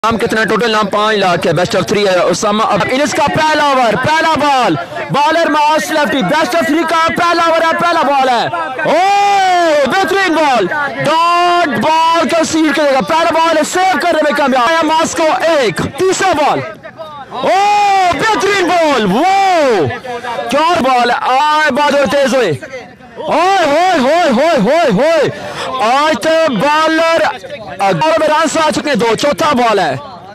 नाम कितना टोटल नाम 5 लाख है। बेस्ट ऑफ 3 है उसामा। अब इसका पहला ओवर, पहला ball, bowler Mas lefty. Best of 3 का पहला ओवर है, पहला बॉल है। ओ बेहतरीन बॉल, डॉट बॉल का सीट करेगा। पहला बॉल है, सेव करने में कामयाब मास को। एक तीसरा बॉल, ओ बेहतरीन बॉल, वो क्या बॉल है। आए बादल तेज हुए। ओए होए होए होए होए होए, आज तो बॉलर में रन आ चुके हैं 2। चौथा बॉल है,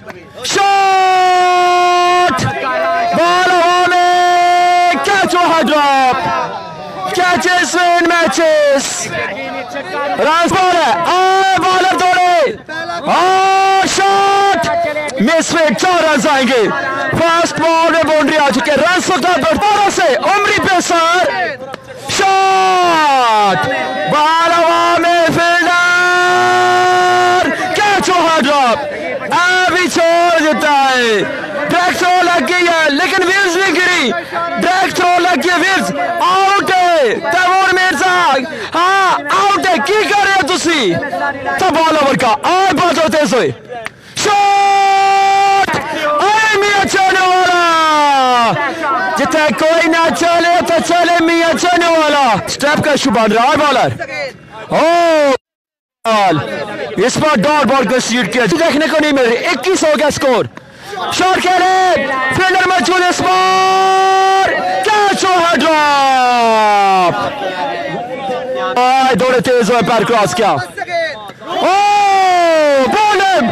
शॉट, बॉल हवा में, कैच हुआ drop, catches win matches, run ball है। आए बॉलर दौड़े और शॉट मिस में 4 रन आएंगे। फर्स्ट बॉल में बाउंड्री आ चुके हैं। रन दोबारा से उमरी पेसर, शॉट, बॉल हवा में, फील्डर कैच हुआ ड्रॉप, अभी छोड़ देता है। ड्रैग थ्रो लग गई है लेकिन विल्स नहीं गिरी। ड्रैग थ्रो लग गई, विल्स आउट है। तैमूर मिर्जा हाँ आउट है। की कर रहे हो तुसी? तब बॉल ओवर का और बहुत होते हुए शॉट, मियां चलने वाला, जिथे कोई ना चले तो चले मियां चलने वाला। स्टेप का शुभान रहा बॉलर। ओ बॉल, इस बार डॉट बॉल को सीट किया, देखने को नहीं मिल रही। 21 हो गया स्कोर। शॉट खेले, फील्डर मौजूद, इस बार कैच हुआ ड्रॉप। दौड़े तेज हुए, पैर क्रॉस किया। ओ bowler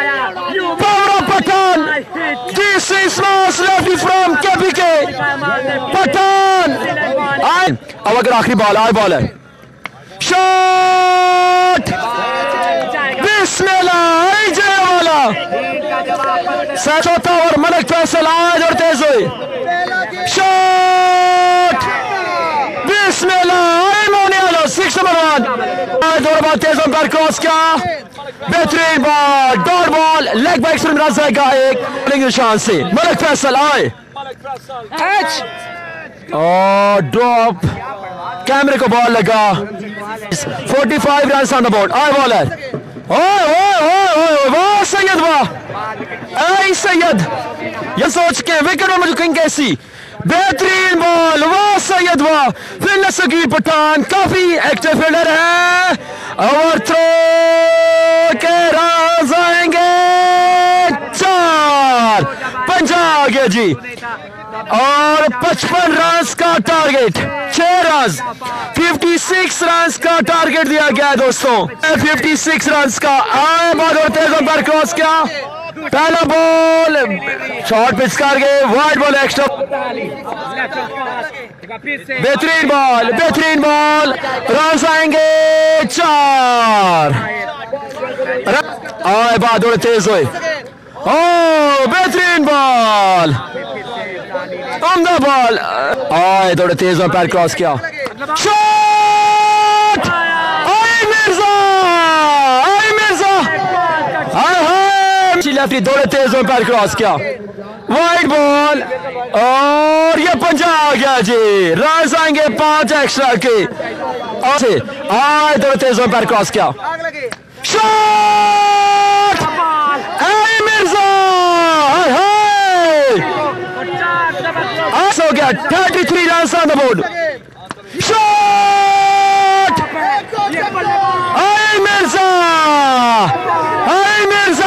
Pathan, this is Mas lefty from KPK Pathan. अब अगर आखिरी बॉल आए, बॉल है, शॉट, बिस्मिल्लाह, जय वाला। चौथा ओवर, मलिक फैसल आज और तेज हुई, शॉट, बिस्मिल्लाह, मोनियालो 6 नंबर 1। दो बार तेज पर क्रॉस किया, बेहतरीन ball, dot ball, leg bye से रन जाएगा एक बॉलिंग निशान से। मलिक फैसल आए, और ड्रॉप, कैमरे को बॉल लगा। 45 रन ऑन द बोर्ड। आए बॉलर, ओए ओए ओए वाह सैयद, वाह ऐ सैयद, ये सोच के विकेट में मुझे कहीं कैसी बेहतरीन बॉल, वाह सैयद वाह। फील्डर सगीर पठान काफी एक्टिव फील्डर है। ओवर थ्रो के रन आएंगे 4, 50 आ गया जी। और 55 रन का टारगेट, 6 रन, 56 रन का टारगेट दिया गया है दोस्तों। 56 रन का। आए बहुत और तेज पर क्रॉस किया, पहला बॉल शॉर्ट पिच कर गए, वाइड बॉल एक्स्ट्रा। बेहतरीन बॉल, बेहतरीन बॉल, रन आएंगे 4। आए बहादुर तेज हुए, ओ बेहतरीन बॉल, उम्दा बॉल। आए थोड़े तेज में पैर क्रॉस किया, शॉट, आई मिर्जा, आई मिर्जा, हाय हाय, लेफ्टी दौड़े तेज में पैर क्रॉस किया, वाइड बॉल, और ये 50 आ गया जी। रन आएंगे 5 एक्स्ट्रा के। आए थोड़े तेज में पैर क्रॉस किया, शॉट, आई मिर्जा, हाय हाय, हो गया 33 run on the board. Shot, आई मिर्जा, आई मिर्जा,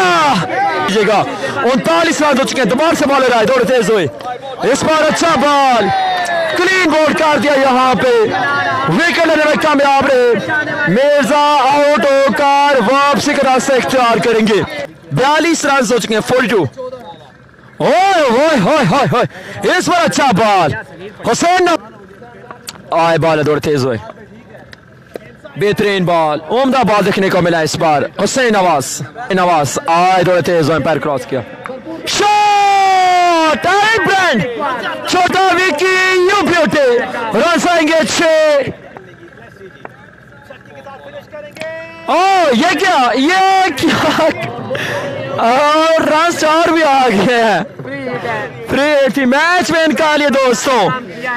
39 रन हो चुके हैं। दोबारा से बॉलर आए, दौड़े तेज हुए, इस बार अच्छा बॉल, क्लीन बोल्ड कर दिया यहाँ पे, विकेट लेने में कामयाब रहे। मिर्जा आउट होकर वापसी का रास्ता इख्तियार करेंगे। 42 रन हो चुके हैं, 42। ओए ओए ओए ओए ओए, इस बार अच्छा बॉल, हुसैन आए, बॉल दौड़ तेज हुए, बेहतरीन बॉल, उम्दा बॉल देखने को मिला इस बार। हुसैन नवाज आए, दौड़ तेज हुए, पैर क्रॉस किया, शॉट, आई ब्रांड, छोटा विकी, यू ब्यूटी, रन आएंगे 6। ओ ये क्या और रन 4 भी आ गए हैं। फ्री मैच में इनका लिए दोस्तों।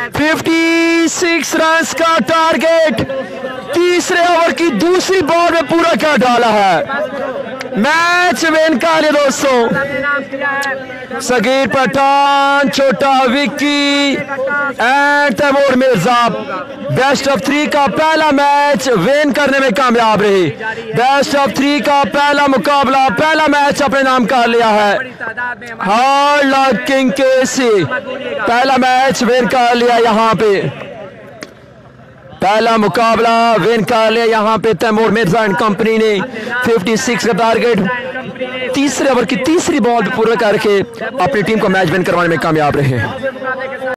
56 रन का टारगेट तीसरे ओवर की दूसरी बॉल में पूरा क्या डाला है। मैच विन कर लिया दोस्तों। सगीर पठान, छोटा Vicky and Taimur Mirza best of 3 का पहला मैच विन करने में कामयाब रहे। बेस्ट ऑफ 3 का पहला मुकाबला, पहला मैच अपने नाम कर लिया है। हार्ड लक किंग केसी पहला मैच विन कर लिया। यहाँ पे पहला मुकाबला विन कर लिया। यहाँ पे तैमूर मिर्जा एंड कंपनी ने 56 का टारगेट तीसरे ओवर की तीसरी बॉल पूरा करके अपनी टीम को मैच विन करवाने में कामयाब रहे।